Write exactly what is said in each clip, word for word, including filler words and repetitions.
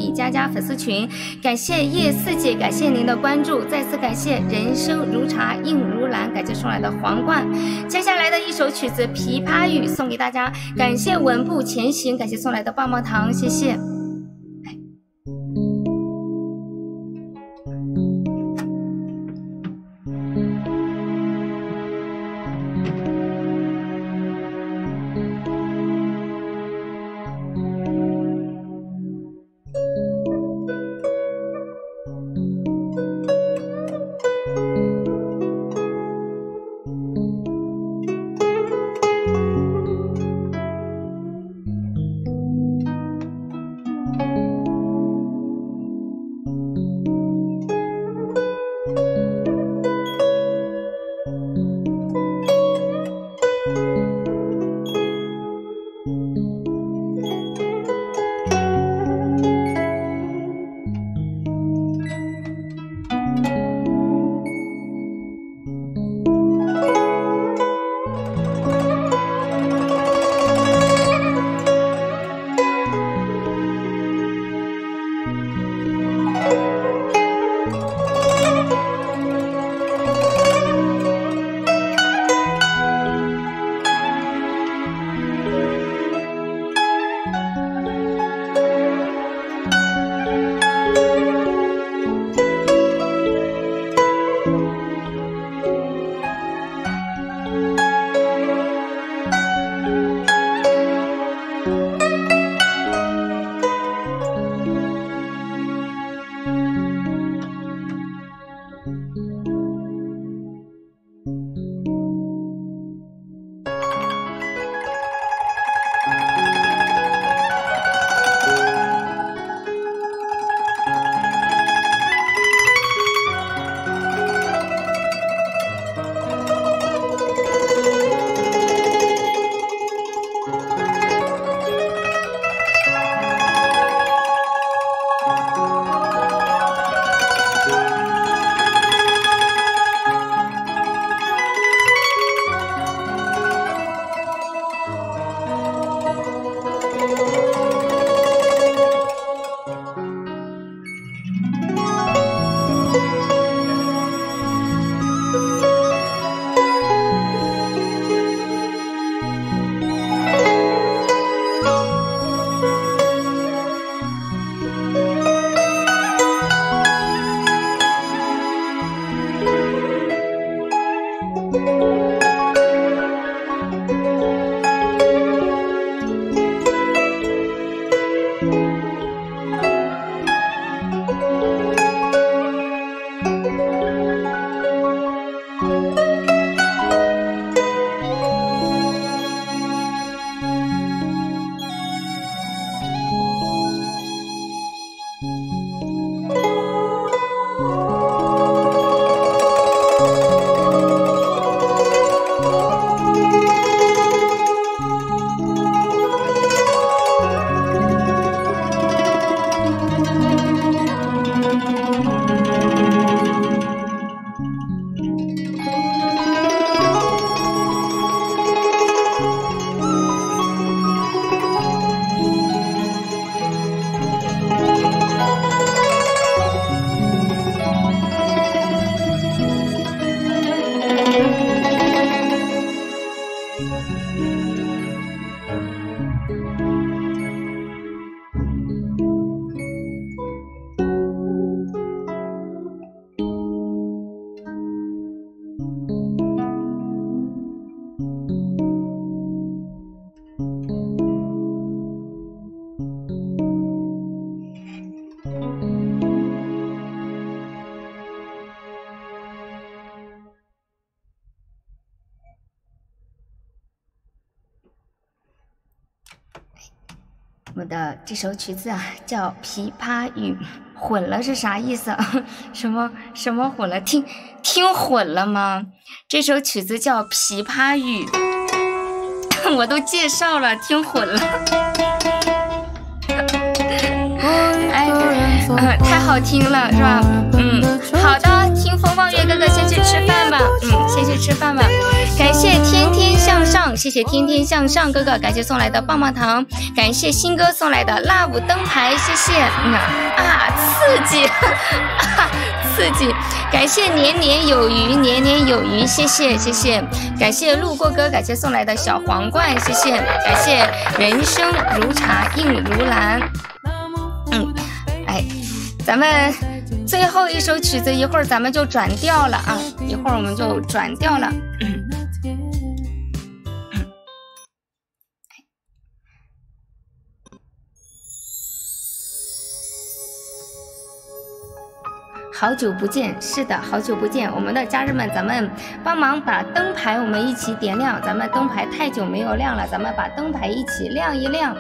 李佳佳粉丝群，感谢叶四姐，感谢您的关注，再次感谢人生如茶映如蓝，感谢送来的皇冠。接下来的一首曲子《琵琶语》送给大家，感谢稳步前行，感谢送来的棒棒糖，谢谢。我的这首曲子啊叫《琵琶语》，混了是啥意思？什么什么混了？听听混了吗？这首曲子叫《琵琶语》，我都介绍了，听混了。哎，呃，太好听了，是吧？嗯，好。 好的，听风放月哥哥先去吃饭吧，嗯，先去吃饭吧。感谢天天向上，谢谢天天向上哥哥，感谢送来的棒棒糖，感谢新哥送来的 love 灯牌，谢谢。嗯啊，刺激，啊、刺激！感谢年年有余，年年有余，谢谢谢谢。感谢路过哥，感谢送来的小皇冠，谢谢。感谢人生如茶映如蓝。嗯，哎，咱们最后一首曲子一会儿咱们就转调了啊，一会儿我们就转调了。嗯好久不见，是的，好久不见，我们的家人们，咱们帮忙把灯牌我们一起点亮，咱们灯牌太久没有亮了，咱们把灯牌一起亮一亮。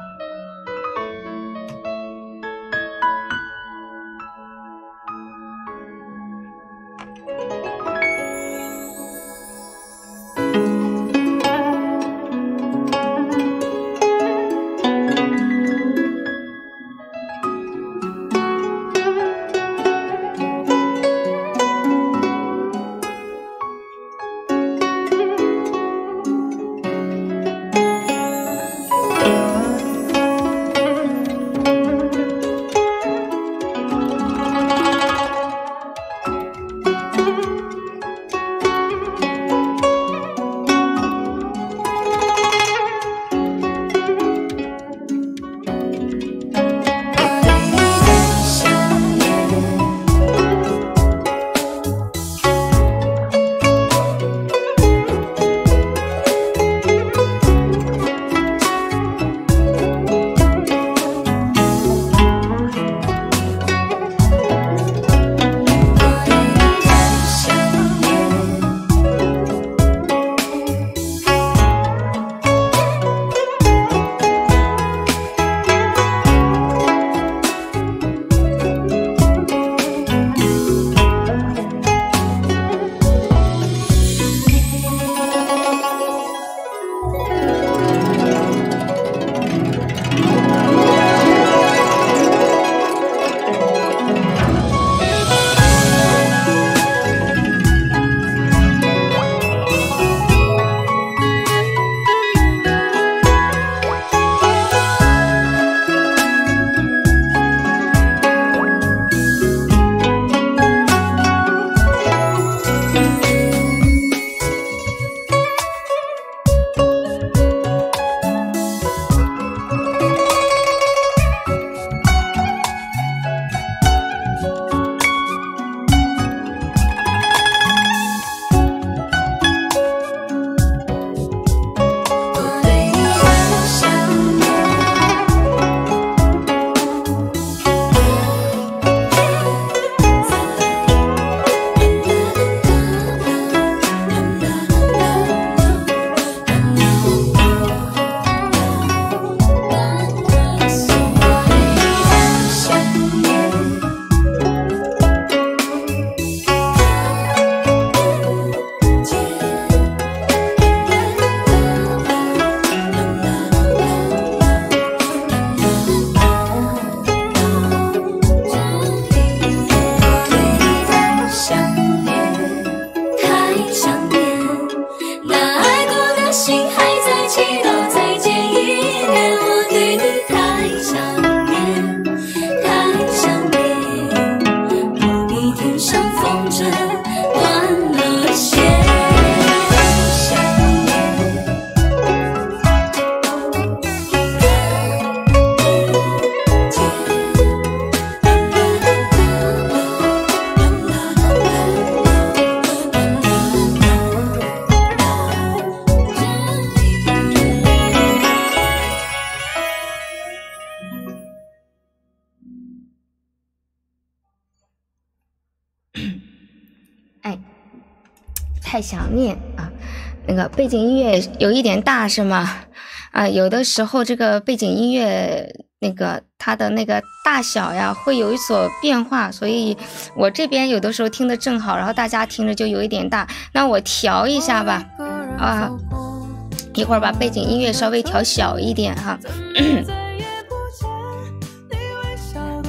太想念啊，那个背景音乐有一点大是吗？啊，有的时候这个背景音乐那个它的那个大小呀会有一所变化，所以我这边有的时候听得正好，然后大家听着就有一点大，那我调一下吧，啊，一会儿把背景音乐稍微调小一点哈。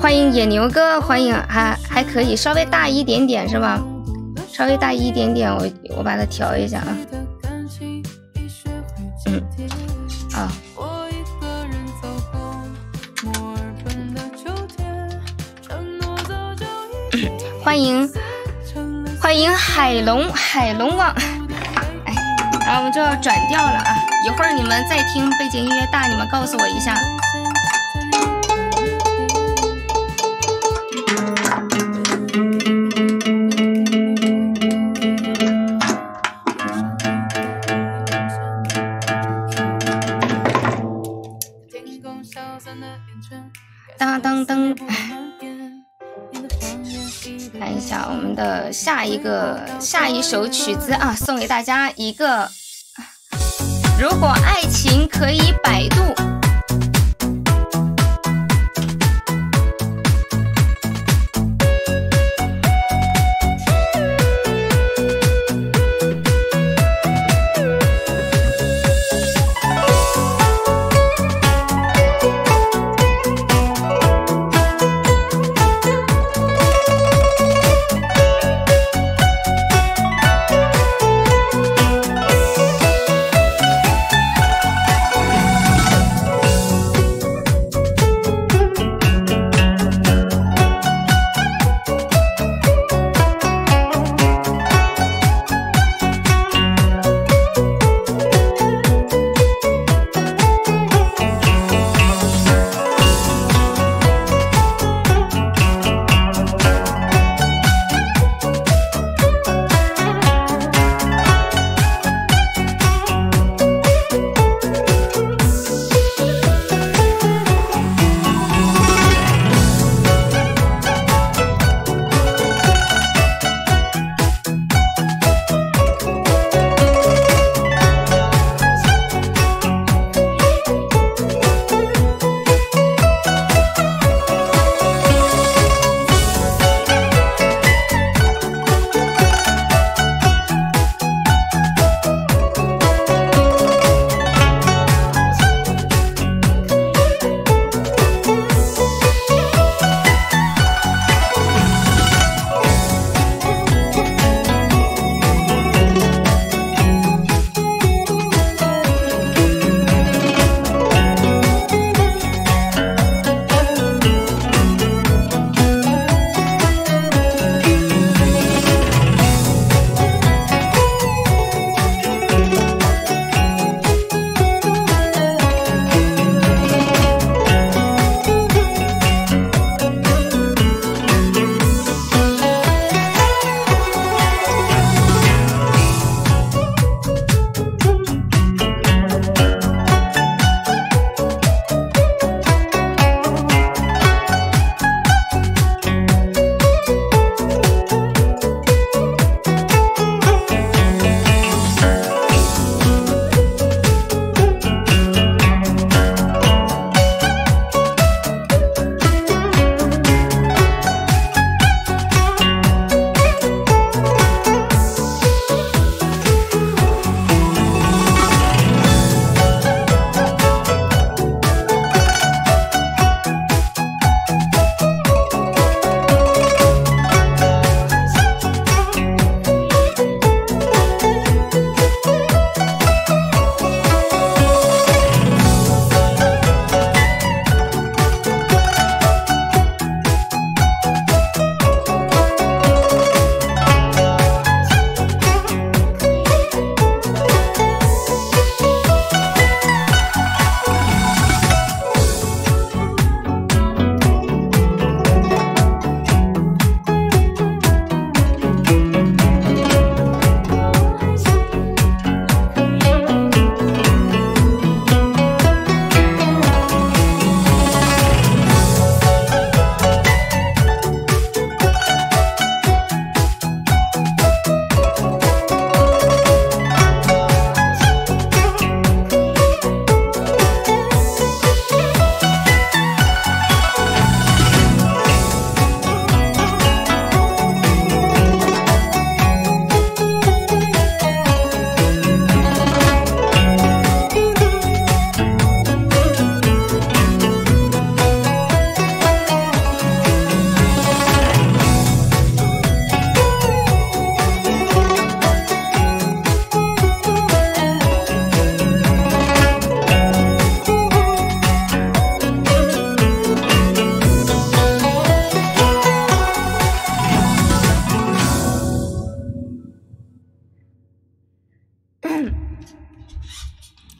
欢迎野牛哥，欢迎，还还可以，稍微大一点点是吧？稍微大一点点，我我把它调一下啊。嗯，啊。欢迎欢迎海龙海龙王，哎，然后我们就要转调了啊！一会儿你们再听背景音乐大，你们告诉我一下。当当当。看一下我们的下一个下一首曲子啊，送给大家一个，如果爱情可以百度。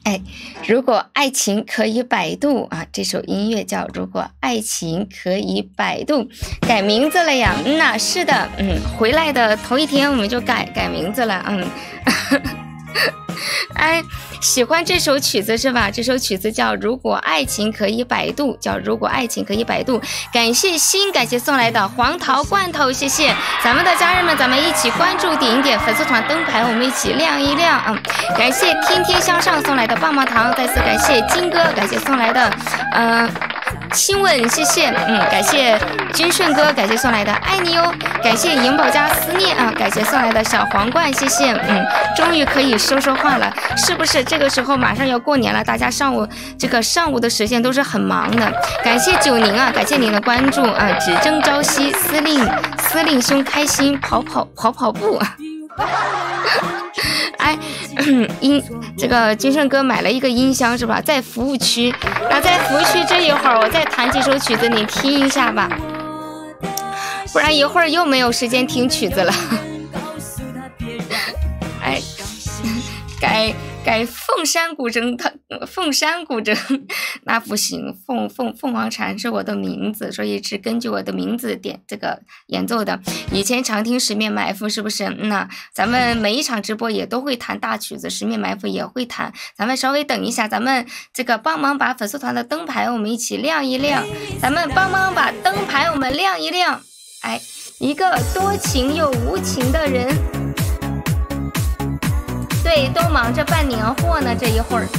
哎，如果爱情可以百度啊，这首音乐叫《如果爱情可以百度》，改名字了呀？嗯呐，是的，嗯，回来的头一天我们就改改名字了，嗯。哎，喜欢这首曲子是吧？这首曲子叫《如果爱情可以百度》，叫《如果爱情可以百度》。感谢心，感谢送来的黄桃罐头，谢谢咱们的家人们，咱们一起关注点一点粉丝团灯牌，我们一起亮一亮。嗯，感谢天天向上送来的棒棒糖，再次感谢金哥，感谢送来的嗯、呃、亲吻，谢谢。嗯，感谢君顺哥，感谢送来的爱你哟，感谢银宝家思念啊，感谢送来的小皇冠，谢谢。嗯，终于可以说说话了。是不是这个时候马上要过年了？大家上午这个上午的时间都是很忙的。感谢九宁啊，感谢您的关注啊！只争朝夕，司令司令兄开心跑跑跑跑步。哎，音这个金盛哥买了一个音箱是吧？在服务区，那在服务区这一会儿我再弹几首曲子，你听一下吧，不然一会儿又没有时间听曲子了。哎。改改凤山古筝，它凤山古筝那不行，凤凤凤凰禅是我的名字，所以是根据我的名字点这个演奏的。以前常听十面埋伏是不是？那咱们每一场直播也都会弹大曲子，十面埋伏也会弹。咱们稍微等一下，咱们这个帮忙把粉丝团的灯牌我们一起亮一亮，咱们帮忙把灯牌我们亮一亮。哎，一个多情又无情的人。对，都忙着办年货呢，这一会儿。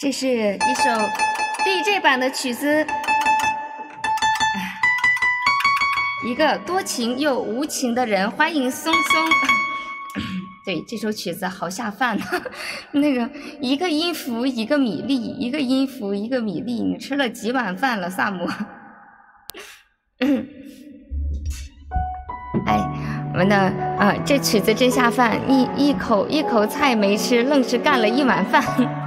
这是一首 D J 版的曲子，一个多情又无情的人，欢迎松松。对，这首曲子好下饭，那个一个音符一个米粒，一个音符一个米粒，你吃了几碗饭了，萨姆？哎，我们的啊，这曲子真下饭，一一口一口菜没吃，愣是干了一碗饭。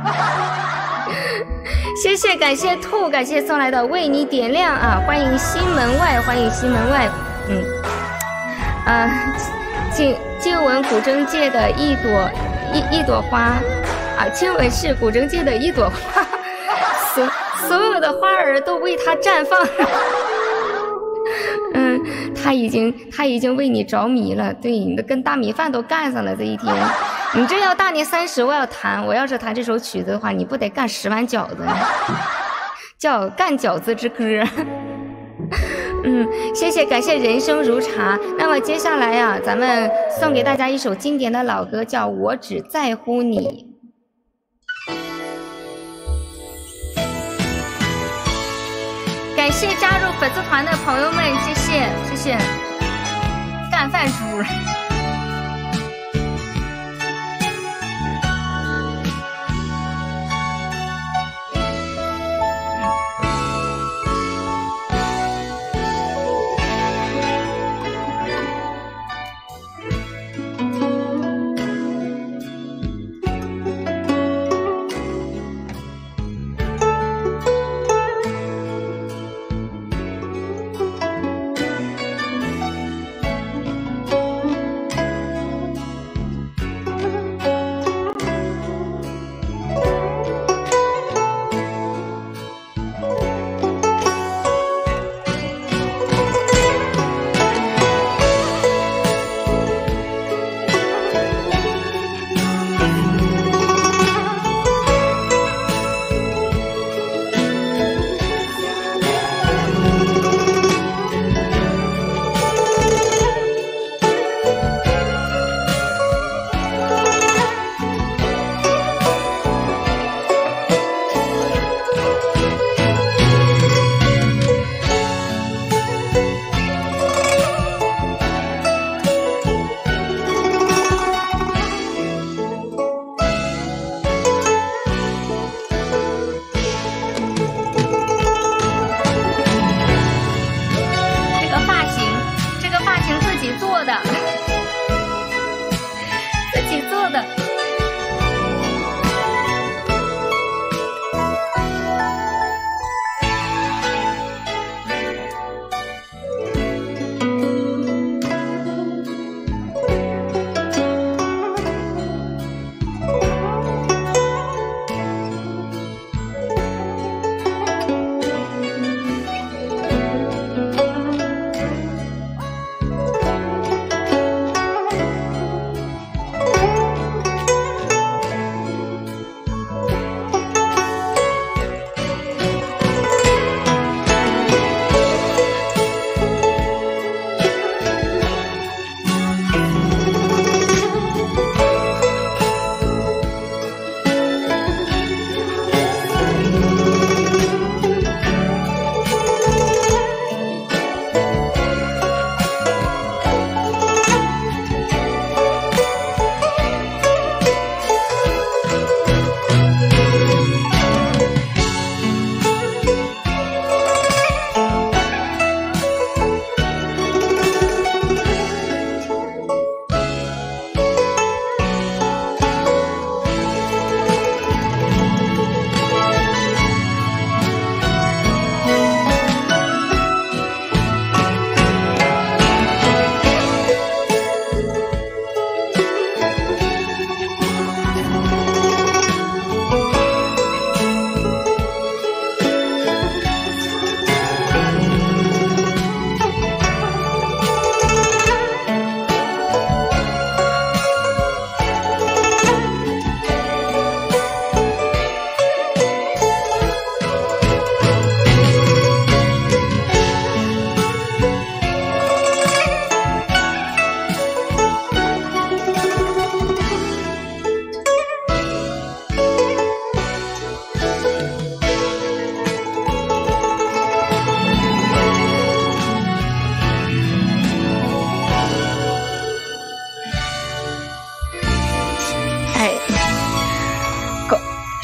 谢谢，感谢兔，感谢送来的为你点亮啊！欢迎新门外，欢迎新门外，嗯，啊，静静文古筝界的一朵一一朵花啊，静文是古筝界的一朵花，所所有的花儿都为它绽放。嗯，他已经他已经为你着迷了，对，你的跟大米饭都干上了这一天。你这要大年三十我要弹，我要是弹这首曲子的话，你不得干十碗饺子，叫干饺子之歌。嗯，谢谢，感谢人生如茶。那么接下来呀、啊，咱们送给大家一首经典的老歌，叫《我只在乎你》。感谢加入粉丝团的朋友们，谢谢谢谢，干饭猪。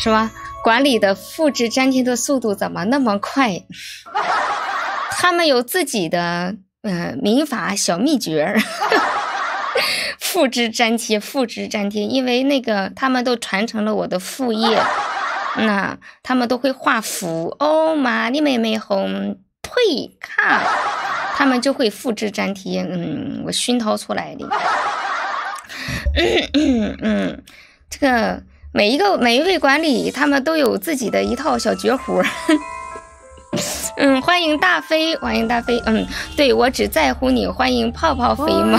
是吧？管理的复制粘贴的速度怎么那么快？他们有自己的呃民法小秘诀。复制粘贴，复制粘贴，因为那个他们都传承了我的副业，那他们都会画符哦，玛丽妹妹红退卡，他们就会复制粘贴，嗯，我熏陶出来的，嗯嗯嗯，这个每一个每一位管理，他们都有自己的一套小绝活。嗯，欢迎大飞，欢迎大飞。嗯，对，我只在乎你，欢迎泡泡飞吗？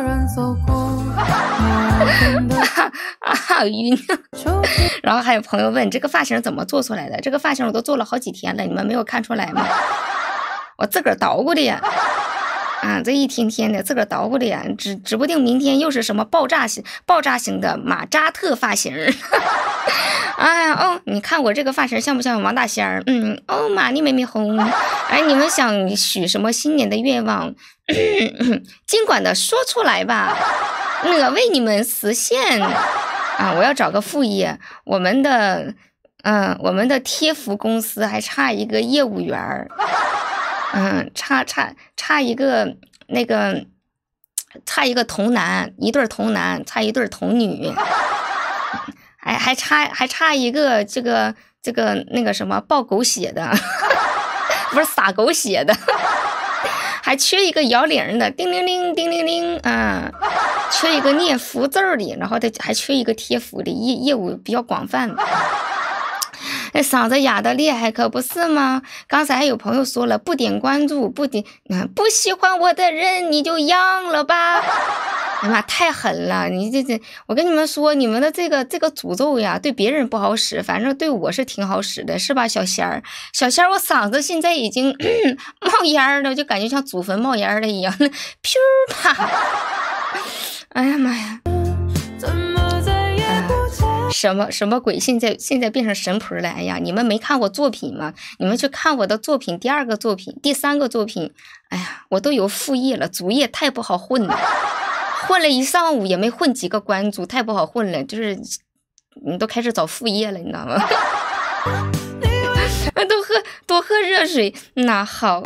啊，晕。然后还有朋友问这个发型怎么做出来的？这个发型我都做了好几天了，你们没有看出来吗？我自个儿捣鼓的呀。啊，这一天天的自个儿捣鼓的呀，指指不定明天又是什么爆炸型、爆炸型的马扎特发型。哎呀，哦，你看我这个发型像不像王大仙儿？嗯，哦，玛丽妹妹红。哎，你们想许什么新年的愿望？尽管的说出来吧，我为你们实现。啊，我要找个副业，我们的，嗯、呃，我们的贴服公司还差一个业务员儿。嗯，差差差一个那个，差一个童男，一对童男，差一对童女，还还差还差一个这个这个那个什么爆狗血的，不是撒狗血的，还缺一个摇铃的，叮铃铃叮铃铃，啊，缺一个念福字的，然后再还缺一个贴服的，业业务比较广泛。那嗓子哑的厉害，可不是吗？刚才还有朋友说了，不点关注，不点，嗯，不喜欢我的人你就让了吧。哎妈，太狠了！你这这，我跟你们说，你们的这个这个诅咒呀，对别人不好使，反正对我是挺好使的，是吧，小仙儿？小仙儿，我嗓子现在已经冒烟了，就感觉像祖坟冒烟了一样，噗啪！哎呀妈呀！什么什么鬼？现在现在变成神婆了！哎呀，你们没看过作品吗？你们去看我的作品，第二个作品，第三个作品。哎呀，我都有副业了，主业太不好混了，混了一上午也没混几个关注，太不好混了。就是你都开始找副业了，你知道吗？都喝多喝热水，那好。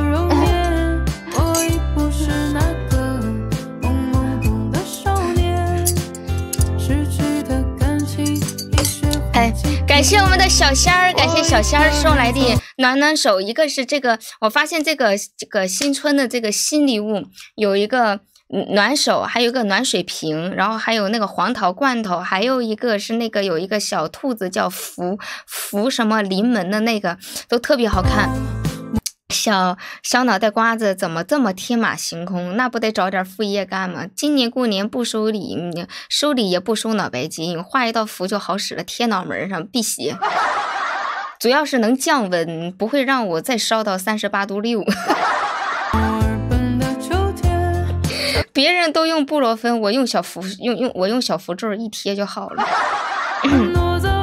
哎，感谢我们的小仙儿，感谢小仙儿送来的暖暖手。一个是这个，我发现这个这个新春的这个新礼物有一个暖手，还有一个暖水瓶，然后还有那个黄桃罐头，还有一个是那个有一个小兔子叫福福什么临门的那个，都特别好看。小小脑袋瓜子怎么这么天马行空？那不得找点副业干吗？今年过年不收礼，收礼也不收脑白金，画一道符就好使了，贴脑门上辟邪。主要是能降温，不会让我再烧到三十八度六。别人都用布洛芬，我用小符，用用我用小符咒一贴就好了。嗯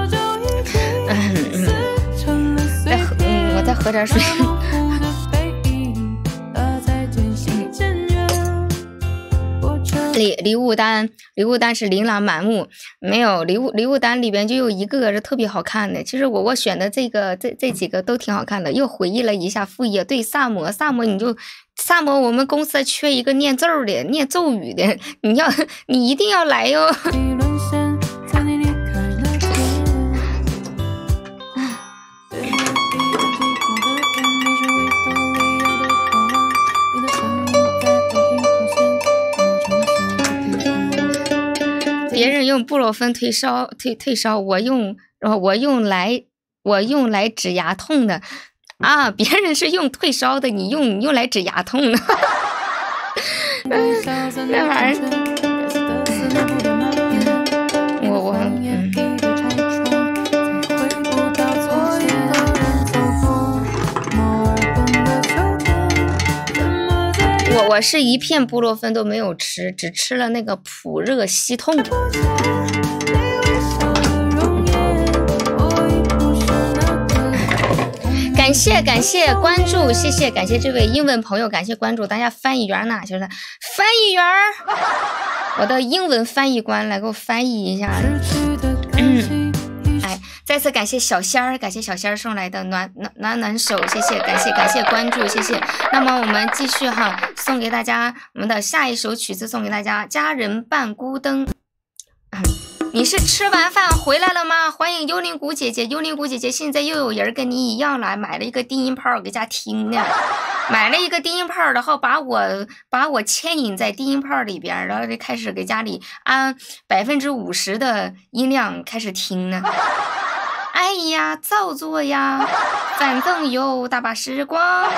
嗯，再喝，嗯，我再喝点水。礼礼物单，礼物单是琳琅满目，没有礼物礼物单里边就有一个是特别好看的。其实我我选的这个这这几个都挺好看的。又回忆了一下副业，对萨摩萨摩你就萨摩，我们公司缺一个念咒的，念咒语的，你要你一定要来哟。别人用布洛芬退烧退退烧，我用我用来我用来止牙痛的啊！别人是用退烧的，你用你用来止牙痛的，那玩意儿，我我嗯，我我是一片布洛芬都没有吃，只吃了那个普热息痛。感谢感谢关注，谢谢感谢这位英文朋友，感谢关注，大家翻译员呢？就是翻译员，我的英文翻译官来给我翻译一下。嗯，哎，在再次感谢小仙儿，感谢小仙儿送来的暖暖暖暖手，谢谢，感谢感谢关注，谢谢。那么我们继续哈，送给大家我们的下一首曲子，送给大家《家人伴孤灯》。你是吃完饭回来了吗？欢迎幽灵谷姐姐，幽灵谷姐姐现在又有人跟你一样了，买了一个低音炮给家听呢，买了一个低音炮，然后把我把我牵引在低音炮里边，然后就开始给家里按百分之五十的音量开始听呢。哎呀，照做呀，反正有大把时光。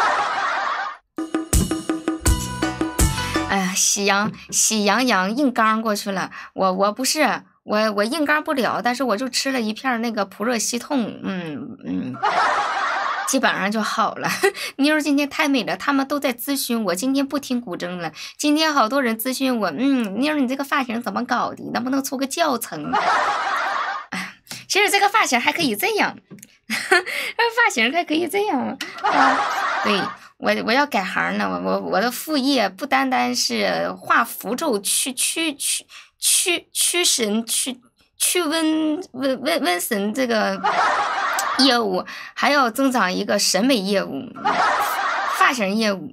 哎呀，喜羊喜羊羊硬刚过去了，我我不是。我我硬刚不了，但是我就吃了一片那个普热西痛，嗯嗯，基本上就好了。妞儿今天太美了，他们都在咨询我，今天不听古筝了。今天好多人咨询我，嗯，妞儿你这个发型怎么搞的？能不能出个教程？其实这个发型还可以这样，发型还可以这样啊。对，我我要改行了，我我我的副业不单单是画符咒驱驱驱。驱驱神驱驱瘟瘟瘟瘟神这个业务，还要增长一个审美业务、发型业务。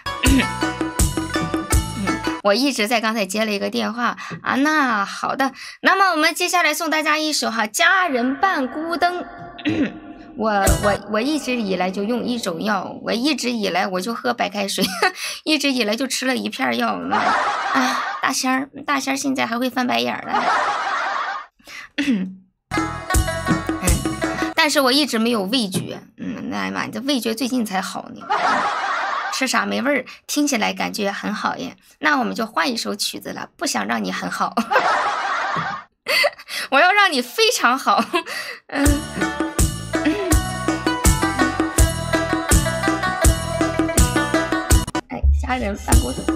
我一直在刚才接了一个电话啊，那好的，那么我们接下来送大家一首哈《家人伴孤灯》。我我我一直以来就用一种药，我一直以来我就喝白开水，一直以来就吃了一片药。啊，大仙儿，大仙儿现在还会翻白眼了。嗯，但是我一直没有味觉，嗯，那妈，这味觉最近才好呢。吃啥没味儿，听起来感觉很好耶。那我们就换一首曲子了，不想让你很好，我要让你非常好。嗯。家人伴孤灯。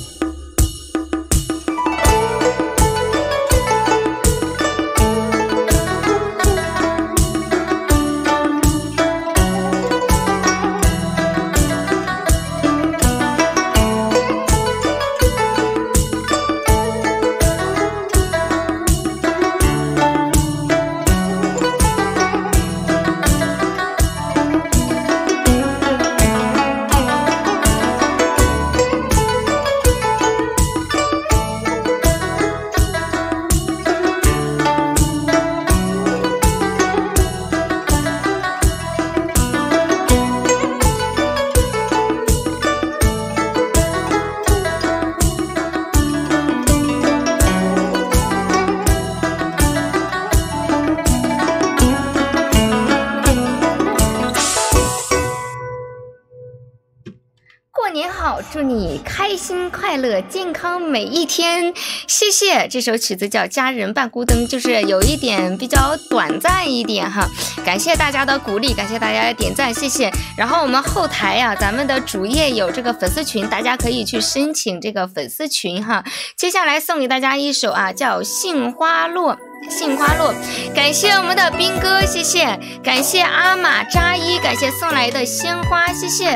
祝你开心快乐健康每一天，谢谢。这首曲子叫《家人伴孤灯》，就是有一点比较短暂一点哈，感谢大家的鼓励，感谢大家的点赞，谢谢。然后我们后台呀、啊，咱们的主页有这个粉丝群，大家可以去申请这个粉丝群哈。接下来送给大家一首啊，叫《杏花落》。杏花落，感谢我们的兵哥，谢谢，感谢阿玛扎伊，感谢送来的鲜花，谢谢。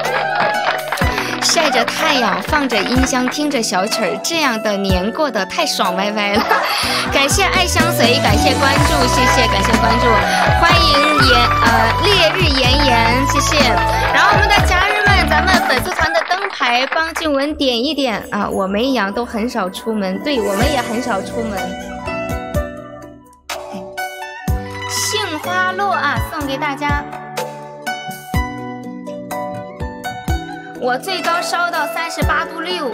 晒着太阳，放着音箱，听着小曲儿，这样的年过得太爽歪歪了。感谢爱相随，感谢关注，谢谢，感谢关注，欢迎炎呃烈日炎炎，谢谢。然后我们的家人们，咱们粉丝团的灯牌帮静雯点一点啊，我们一样都很少出门，对我们也很少出门。杏花落啊，送给大家。我最高烧到三十八度六。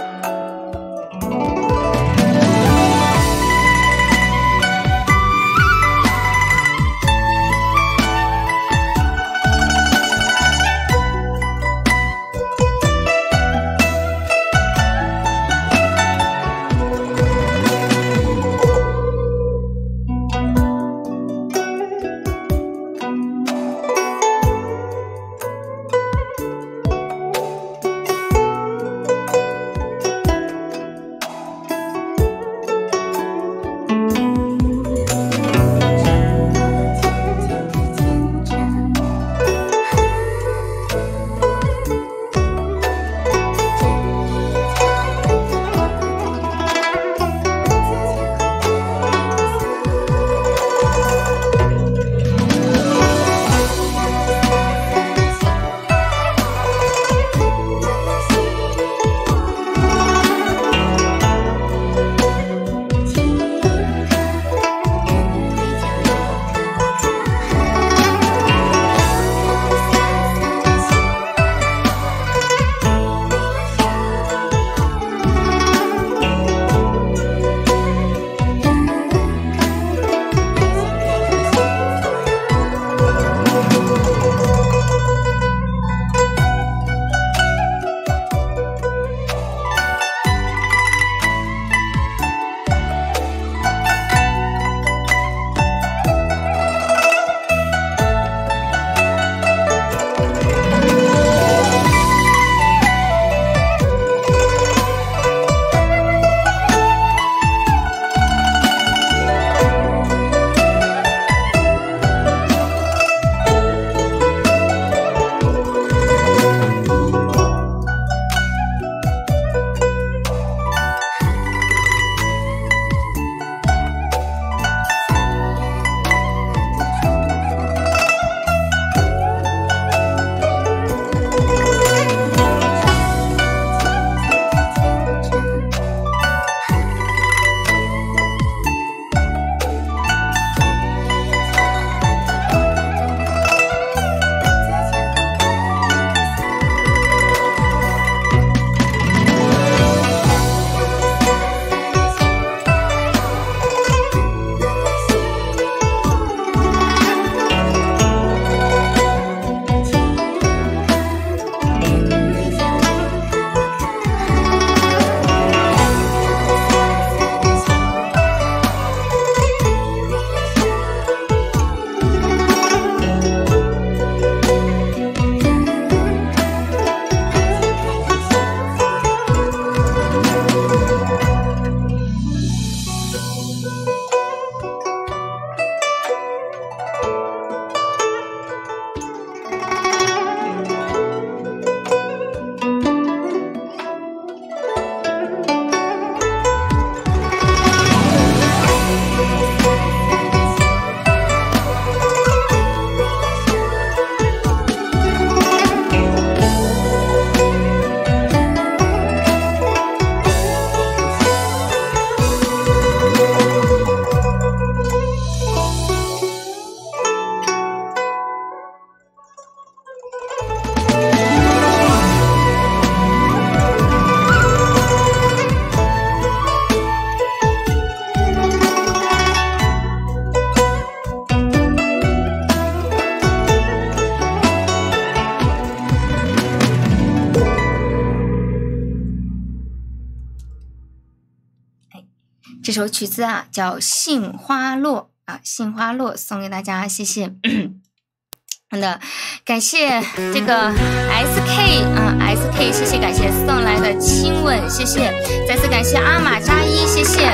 这首曲子啊叫《杏花落》啊，《杏花落》送给大家，谢谢。好的，感谢这个 S K 啊 S K， 谢谢感谢送来的亲吻，谢谢，再次感谢阿玛扎伊，谢谢。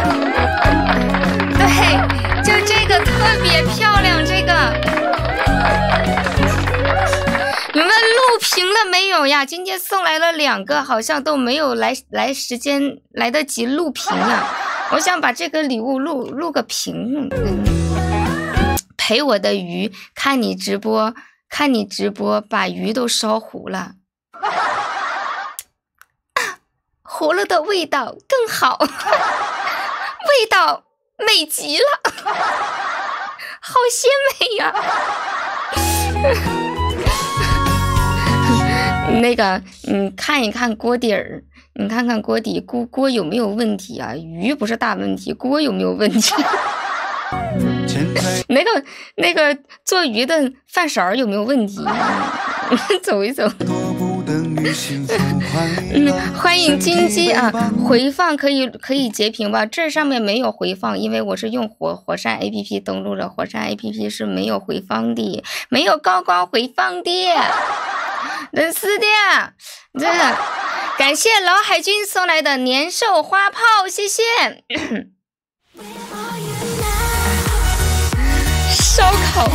对，就这个特别漂亮，这个你们录屏了没有呀？今天送来了两个，好像都没有来来时间来得及录屏啊。我想把这个礼物录录个屏。嗯陪我的鱼，看你直播，看你直播，把鱼都烧糊了，糊了的味道更好，味道美极了，好鲜美呀！那个，嗯，看一看锅底儿，你看看锅底，锅锅有没有问题啊？鱼不是大问题，锅有没有问题？那个那个做鱼的饭勺有没有问题？走一走。嗯，欢迎金鸡啊！回放可以可以截屏吧？这上面没有回放，因为我是用火火山 A P P 登录的，火山 A P P 是没有回放的，没有高光回放的。真是的，真的感谢老海军送来的年兽花炮，谢谢。烧烤，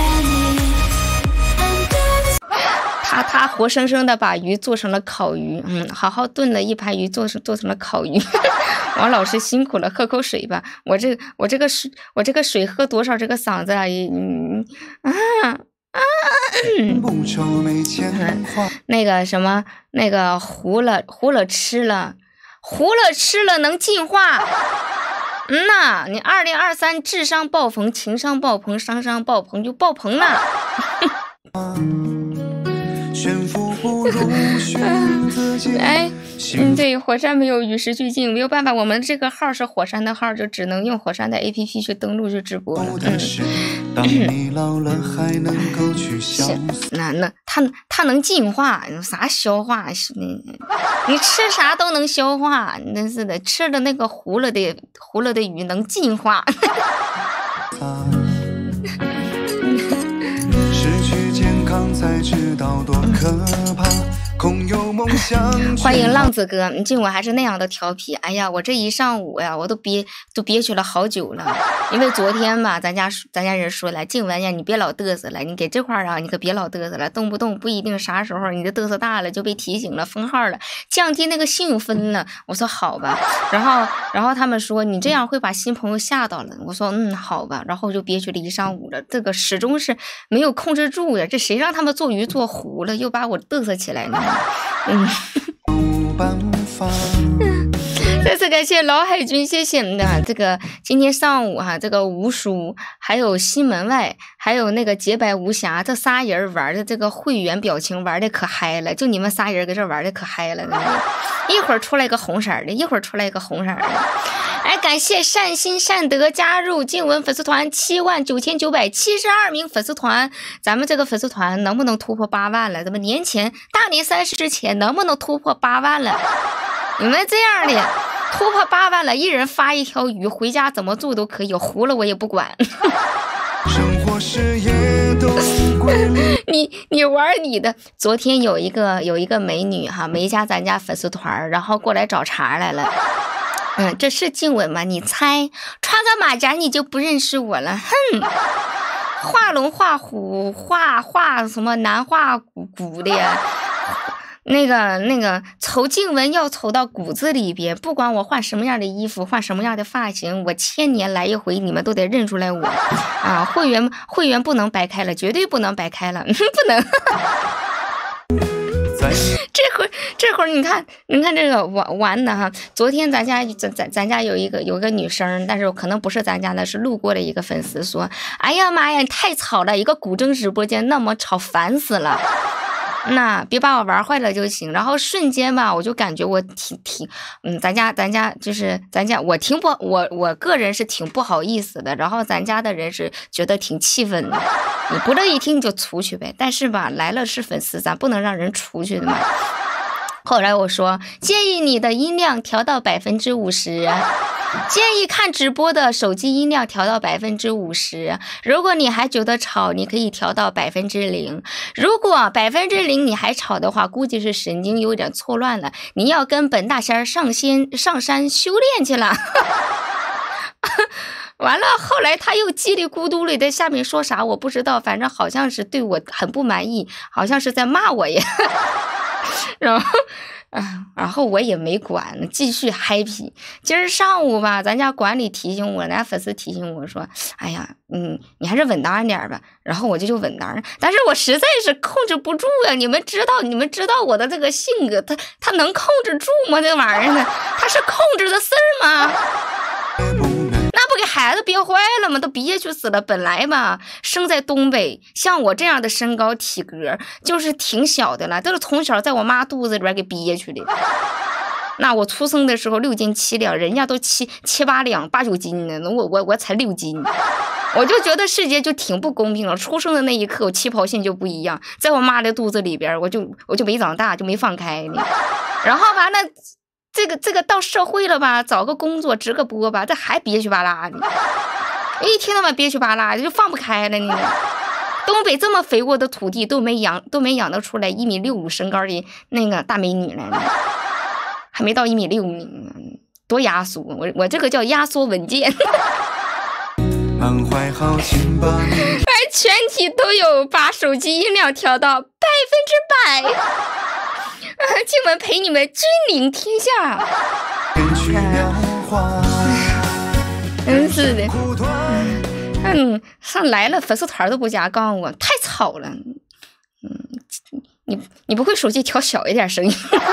他他活生生的把鱼做成了烤鱼，嗯，好好炖了一盘鱼，做成做成了烤鱼。王老师辛苦了，喝口水吧。我这我这个水我这个水喝多少，这个嗓子啊，嗯啊啊，嗯，那个什么那个糊了糊了吃了，糊了吃了能进化。嗯呐，你二零二三智商爆棚，情商爆棚，商商爆棚就爆棚了。哎，嗯，对，火山没有与时俱进，没有办法，我们这个号是火山的号，就只能用火山的 A P P 去登录去直播了。嗯，是，那那它它能进化，啥消化是那？你吃啥都能消化，真是的，吃了那个糊了的糊了的鱼能进化。失去健康才知道多可怕。欢迎浪子哥，静我还是那样的调皮。哎呀，我这一上午呀，我都憋都憋屈了好久了。因为昨天吧，咱家咱家人说了，静文呀，你别老嘚瑟了，你给这块啊，你可别老嘚瑟了，动不动不一定啥时候你的嘚瑟大了就被提醒了，封号了，降低那个信用分了。我说好吧，然后然后他们说你这样会把新朋友吓到了。我说嗯好吧，然后就憋屈了一上午了，这个始终是没有控制住呀，这谁让他们做鱼做糊了，又把我嘚瑟起来了。嗯，再次感谢老海军，谢谢的这个今天上午哈、啊，这个吴叔还有西门外还有那个洁白无瑕这仨人玩的这个会员表情玩的可嗨了，就你们仨人搁这玩的可嗨了，一会儿出来一个红色的，一会儿出来一个红色的。哎，感谢善心善德加入静文粉丝团七万九千九百七十二名粉丝团，咱们这个粉丝团能不能突破八万了？咱们年前大年三十之前能不能突破八万了？你们这样的突破八万了，一人发一条鱼，回家怎么做都可以，糊了我也不管。你你玩你的。昨天有一个有一个美女哈，没加咱家粉丝团，然后过来找茬来了。嗯，这是静文吗？你猜，穿个马甲你就不认识我了？哼，画龙画虎，画画什么男画骨骨的呀？那个那个，瞅静文要瞅到骨子里边，不管我换什么样的衣服，换什么样的发型，我千年来一回，你们都得认出来我啊！会员会员不能白开了，绝对不能白开了，不能。这会儿这会儿你看你看这个玩玩的哈，昨天咱家咱咱咱家有一个有一个女生，但是可能不是咱家的，是路过的一个粉丝说，哎呀妈呀，你太吵了，一个古筝直播间那么吵，烦死了。那别把我玩坏了就行。然后瞬间吧，我就感觉我挺挺，嗯，咱家咱家就是咱家，我挺不我我个人是挺不好意思的。然后咱家的人是觉得挺气愤的，你不乐意听你就出去呗。但是吧，来了是粉丝，咱不能让人出去的嘛。后来我说，建议你的音量调到百分之五十。 建议看直播的手机音量调到百分之五十，如果你还觉得吵，你可以调到百分之零。如果百分之零你还吵的话，估计是神经有点错乱了，你要跟本大仙上仙上山修炼去了。完了，后来他又叽里咕嘟里在下面说啥我不知道，反正好像是对我很不满意，好像是在骂我耶。然后啊，然后我也没管，继续 happy。今儿上午吧，咱家管理提醒我，咱家粉丝提醒我说：“哎呀，嗯，你还是稳当点吧。”然后我就就稳当，但是我实在是控制不住呀。你们知道，你们知道我的这个性格，他他能控制住吗？这玩意儿呢，他是控制的事儿吗？那不给孩子憋坏了吗？都憋屈死了。本来吧，生在东北，像我这样的身高体格，就是挺小的了，都是从小在我妈肚子里边给憋屈的。那我出生的时候六斤七两，人家都七七八两、八九斤呢，我我我才六斤。我就觉得世界就挺不公平了。出生的那一刻，我起跑线就不一样，在我妈的肚子里边，我就我就没长大，就没放开呢。然后完了。这个这个到社会了吧，找个工作直个播吧，这还憋屈巴拉的，一天到晚憋屈巴拉的，就放不开了呢。东北这么肥沃的土地都没养都没养得出来一米六五身高的那个大美女来呢，还没到一米六呢，多压缩！我我这个叫压缩稳健。哎，全体都有把手机音量调到百分之百。今晚陪你们君临天下。真是的。嗯，上来了粉丝团都不加，告诉我太吵了。嗯，你你不会手机调小一点声音？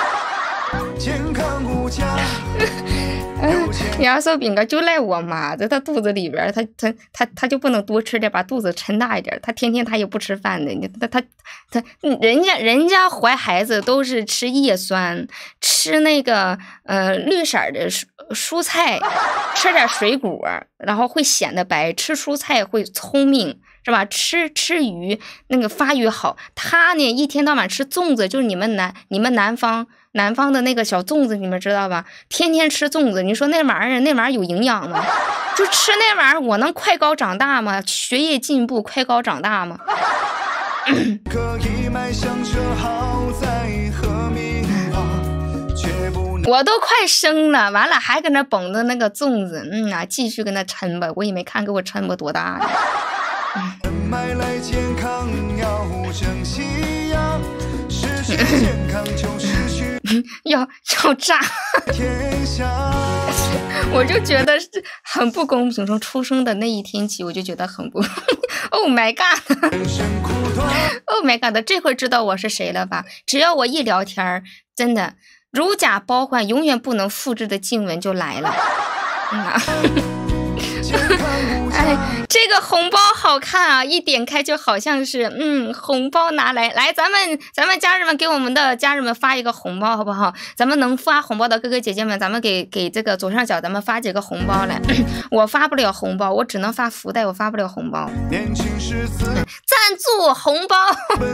压缩饼干就赖我妈，在她肚子里边，她她她她就不能多吃点，把肚子抻大一点。她天天她也不吃饭的，她她她人家人家怀孩子都是吃叶酸，吃那个呃绿色的蔬蔬菜，吃点水果，然后会显得白。吃蔬菜会聪明，是吧？吃吃鱼那个发育好。她呢一天到晚吃粽子，就是你们南你们南方。南方的那个小粽子，你们知道吧？天天吃粽子，你说那玩意儿，那玩意儿有营养吗？就吃那玩意儿，我能快高长大吗？学业进步，快高长大吗？我都快生了，完了还搁那捧着那个粽子，嗯啊，继续跟那抻吧，我也没看给我抻吧多大呢。要要炸，我就觉得是很不公平。从出生的那一天起，我就觉得很不，Oh my god，Oh my god， 这会知道我是谁了吧？只要我一聊天，真的如假包换，永远不能复制的经文就来了。嗯啊哎，这个红包好看啊！一点开就好像是，嗯，红包拿来，来，咱们咱们家人们给我们的家人们发一个红包，好不好？咱们能发红包的哥哥姐姐们，咱们给给这个左上角，咱们发几个红包来。我发不了红包，我只能发福袋，我发不了红包。赞助红包。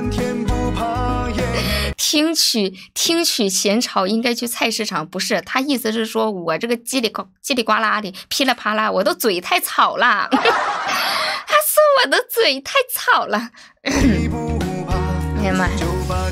听取听取闲吵，应该去菜市场，不是？他意思是说我这个叽里呱叽里呱啦的，噼里啪啦，我的嘴太吵了。他说我的嘴太吵了。哎呀妈呀！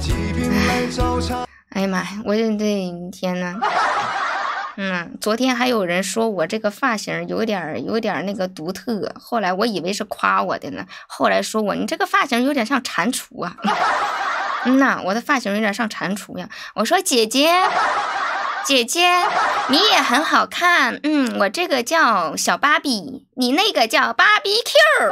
哎呀妈呀！我这这天呐。嗯，昨天还有人说我这个发型有点有点那个独特，后来我以为是夸我的呢，后来说我你这个发型有点像蟾蜍啊。嗯呐，我的发型有点像蟾蜍呀。我说姐姐，姐姐，你也很好看。嗯，我这个叫小芭比，你那个叫芭比 Q。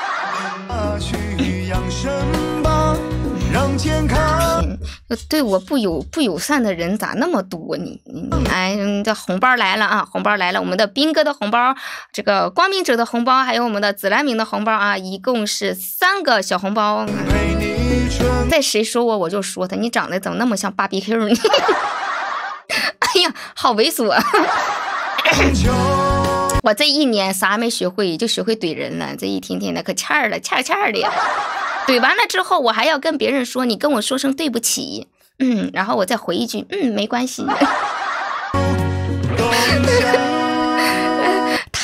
对我不友不友善的人咋那么多呢？哎，这红包来了啊！红包来了，我们的斌哥的红包，这个光明者的红包，还有我们的紫兰明的红包啊，一共是三个小红包。再谁说我，我就说他，你长得怎么那么像芭比 Q 呢？哎呀，好猥琐！我这一年啥没学会，就学会怼人了。这一天天的可欠儿了，欠儿欠儿的。怼完了之后，我还要跟别人说，你跟我说声对不起，嗯，然后我再回一句，嗯，没关系。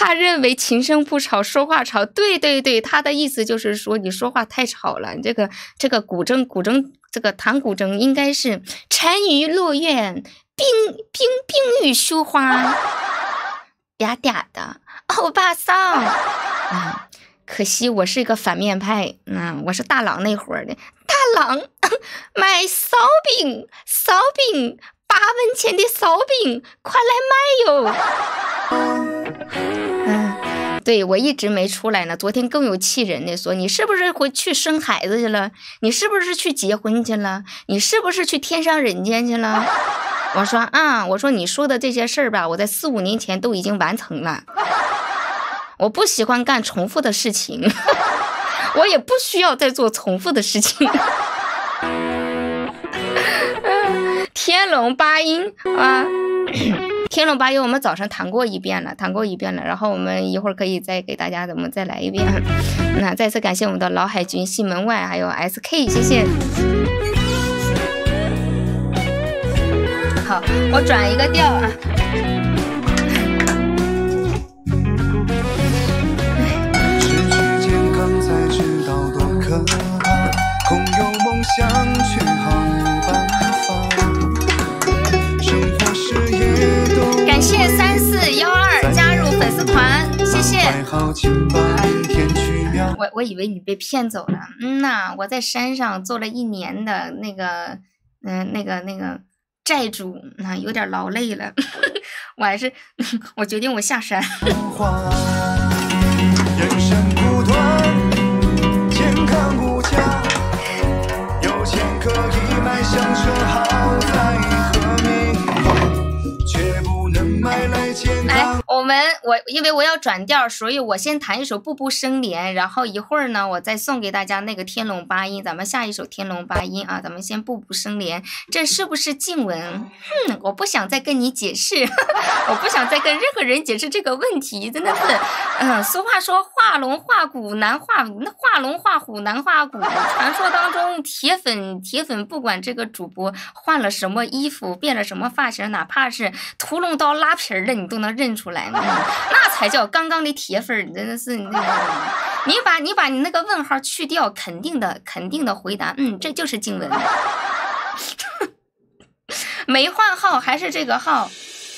他认为琴声不吵，说话吵。对对对，他的意思就是说你说话太吵了。这个这个古筝古筝这个弹古筝应该是沉鱼落雁，冰冰冰雨疏花，嗲嗲的欧巴桑。嗯，可惜我是一个反面派，嗯，我是大郎那伙的。大郎卖烧饼，烧饼八文钱的烧饼，快来买哟！嗯，对，我一直没出来呢。昨天更有气人的说，你是不是回去生孩子去了？你是不是去结婚去了？你是不是去天上人间去了？我说啊，我说你说的这些事儿吧，我在四五年前都已经完成了。我不喜欢干重复的事情，我也不需要再做重复的事情。天龙八音啊，天龙八音我们早上弹过一遍了，弹过一遍了，然后我们一会儿可以再给大家怎么再来一遍。那再次感谢我们的老海军、西门外还有 S K， 谢谢。好，我转一个调啊。空有梦想却毫无办法，生活事业都感谢三四幺二加入粉丝团，谢谢。我我以为你被骗走了，嗯呐，我在山上做了一年的那个，嗯、呃，那个那个债主，那、呃、有点劳累了，我还是我决定我下山。人生苦短，健康无价。钱可以买香醇好在和名号，却不能买来健康。来，我们我因为我要转调，所以我先弹一首《步步生莲》，然后一会儿呢，我再送给大家那个《天龙八音》。咱们下一首《天龙八音》啊，咱们先《步步生莲》，这是不是静文？哼，我不想再跟你解释，我不想再跟任何人解释这个问题，真的是。嗯，俗话说画龙画虎难画，画龙画虎难画骨。传说当中，铁粉铁粉不管这个主播换了什么衣服，变了什么发型，哪怕是屠龙刀拉皮儿的，你都能认出来呢。那才叫刚刚的铁粉，真的是你那个。你把你把你那个问号去掉，肯定的肯定的回答，嗯，这就是静文。没换号还是这个号？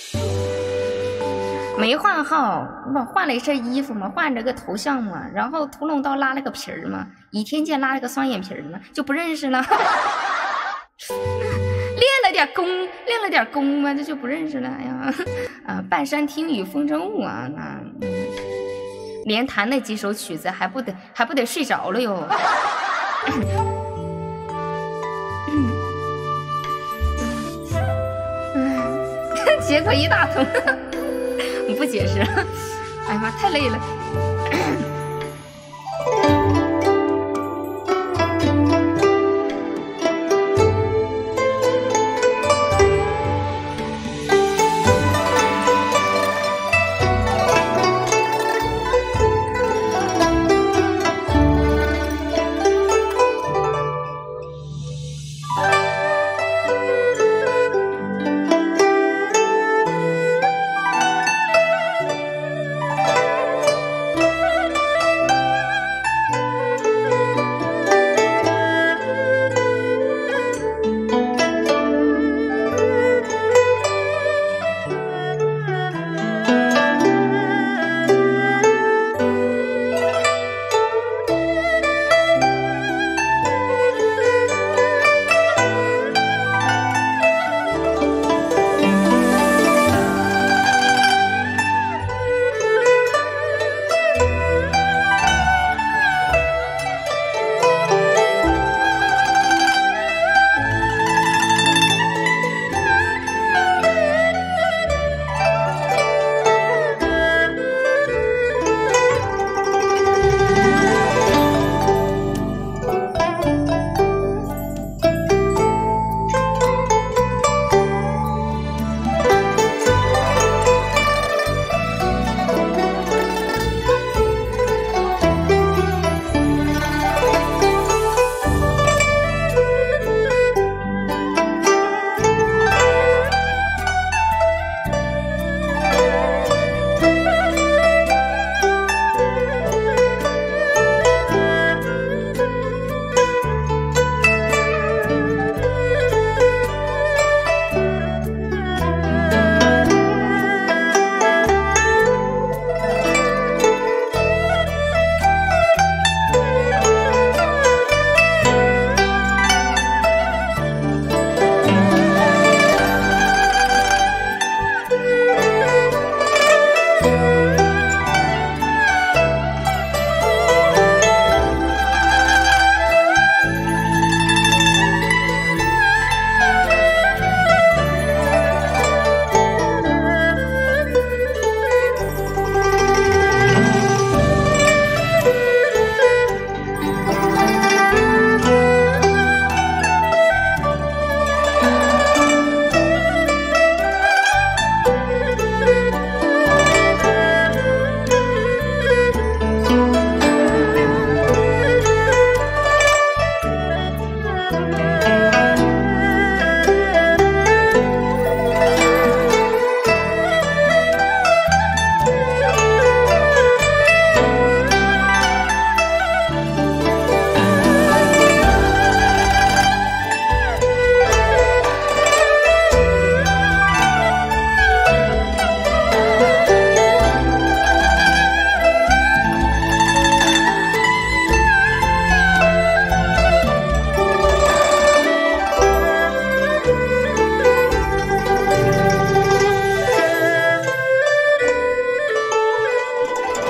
没换号，我换了一身衣服嘛，换了个头像嘛，然后屠龙刀拉了个皮儿嘛，倚天剑拉了个双眼皮儿嘛，就不认识了。练了点功，练了点功嘛，这就不认识了。哎呀，啊，半山听雨风筝舞啊，那、嗯、连弹那几首曲子还不得还不得睡着了哟。嗯，结果一大通。我不解释了，哎呀妈，太累了。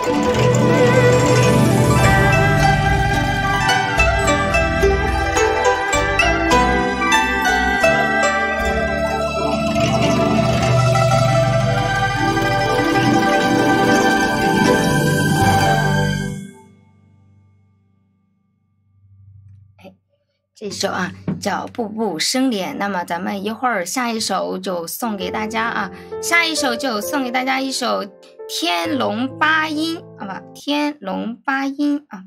这首啊叫《步步生莲》，那么咱们一会儿下一首就送给大家啊，下一首就送给大家一首《天龙八音》，好吧，《天龙八音》啊。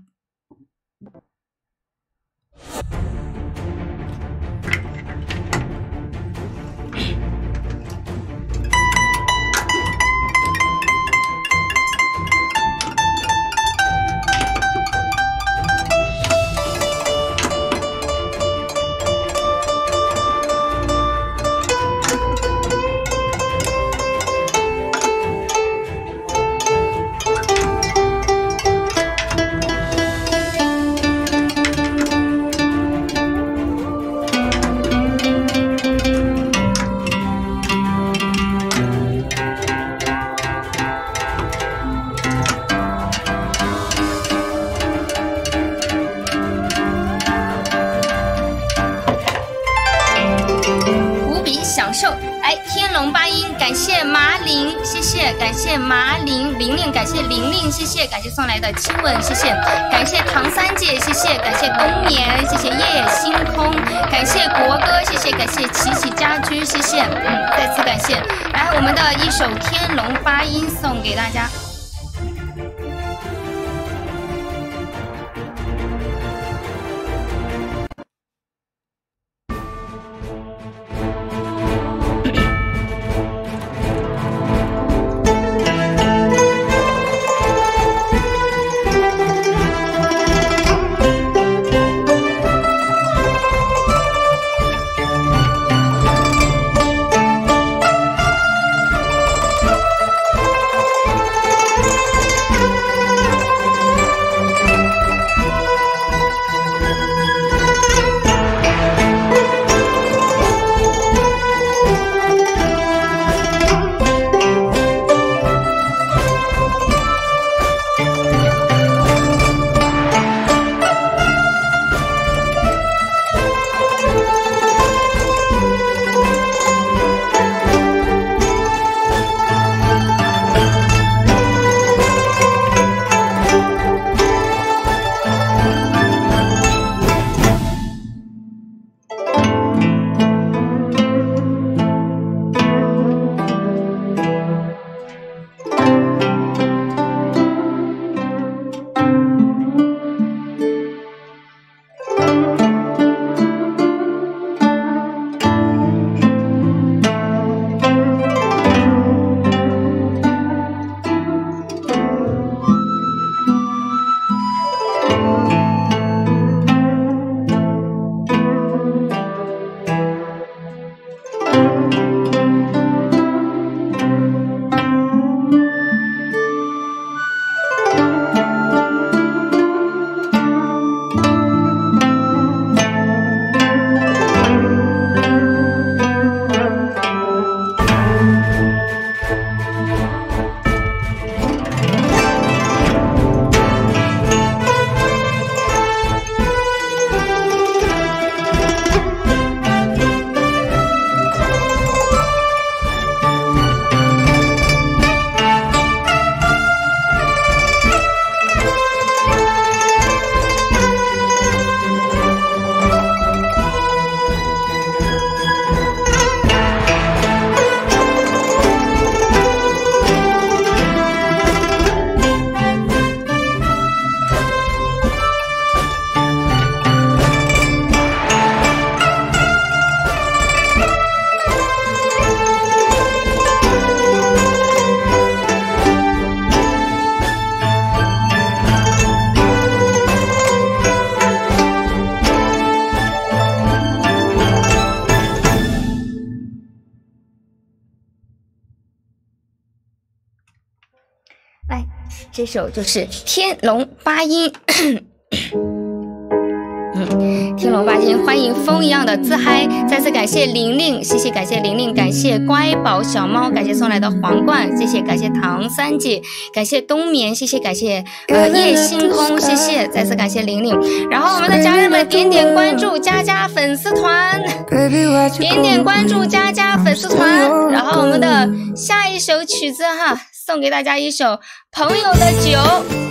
感谢麻玲玲玲，感谢玲玲，谢谢，感谢送来的亲吻，谢谢，感谢唐三姐，谢谢，感谢冬眠，谢谢夜夜星空，感谢国歌，谢谢，感谢琪琪家居，谢谢，嗯，再次感谢，来我们的一首《天龙八音》送给大家。这首就是《天龙八音》。嗯， 天龙八经，欢迎风一样的自嗨，再次感谢玲玲，谢谢感谢玲玲，感谢乖宝小猫，感谢送来的皇冠，谢谢感谢唐三姐，感谢冬眠，谢谢感谢呃夜星空，谢谢再次感谢玲玲。然后我们的家人们点点关注，加加粉丝团，点点关注，加加粉丝团。然后我们的下一首曲子哈，送给大家一首朋友的酒。